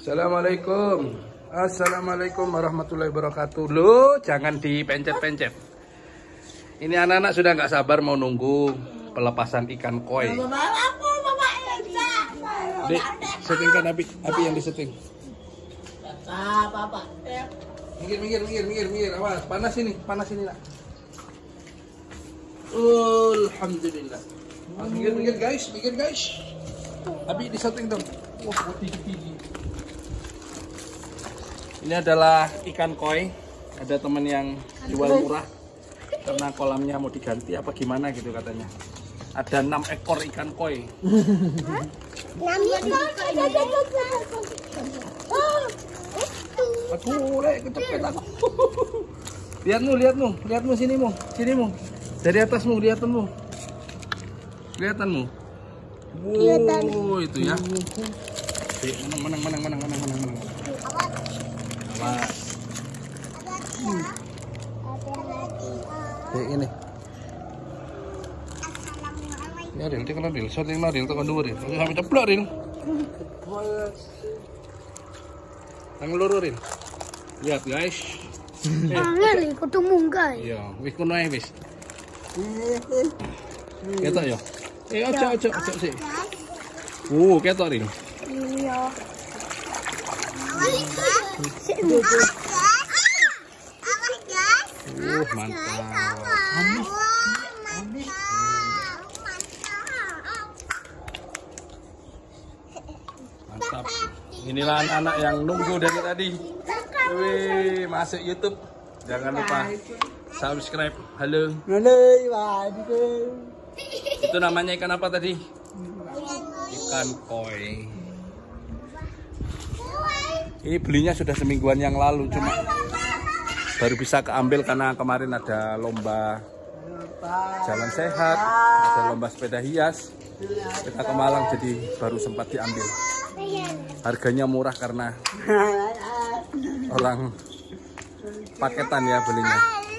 Assalamualaikum. Assalamualaikum warahmatullahi wabarakatuh. Loh, jangan dipencet-pencet. Ini anak-anak sudah nggak sabar mau nunggu pelepasan ikan koi. Dek, settingkan api yang disetting. Minggir. Awas, panas ini nak. Alhamdulillah. Minggir guys. Api disetting dong. Wah, tinggi. Ini adalah ikan koi. Ada teman yang jual murah karena kolamnya mau diganti apa gimana gitu katanya. Ada 6 ekor ikan koi. 6 ekor. Aduh, kecepet aku. Lihat mu sini mu. Dari atasmu lihatanmu. Wow, itu ya. Menang. Awas. Ini. Ya, Ril, tekan Ril. Shooting Ril, tekan dulu Ril. Sampai ceplok Ril. Tangan loro Ril. Lihat guys. Angel ketemu guys. Iya, wis kono ae wis. Ketok ya. Ojo sik. Ketok Ril. Iya. Mantap. Mantap. Inilah anak-anak yang nunggu dari tadi. Wih, masuk YouTube. Jangan lupa subscribe. Halo. Itu namanya ikan apa tadi? Ikan koi. Ini belinya sudah semingguan yang lalu, cuma baru bisa keambil karena kemarin ada lomba jalan sehat, ada lomba sepeda hias. Kita ke Malang jadi baru sempat diambil. Harganya murah karena orang paketan ya belinya.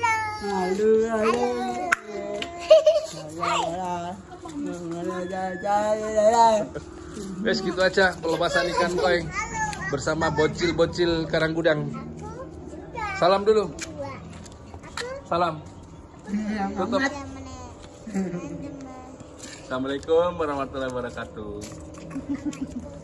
Wes gitu aja pelepasan ikan koi bersama bocil-bocil Karanggudang. Salam dulu. Salam. Tutup. Assalamualaikum warahmatullahi wabarakatuh.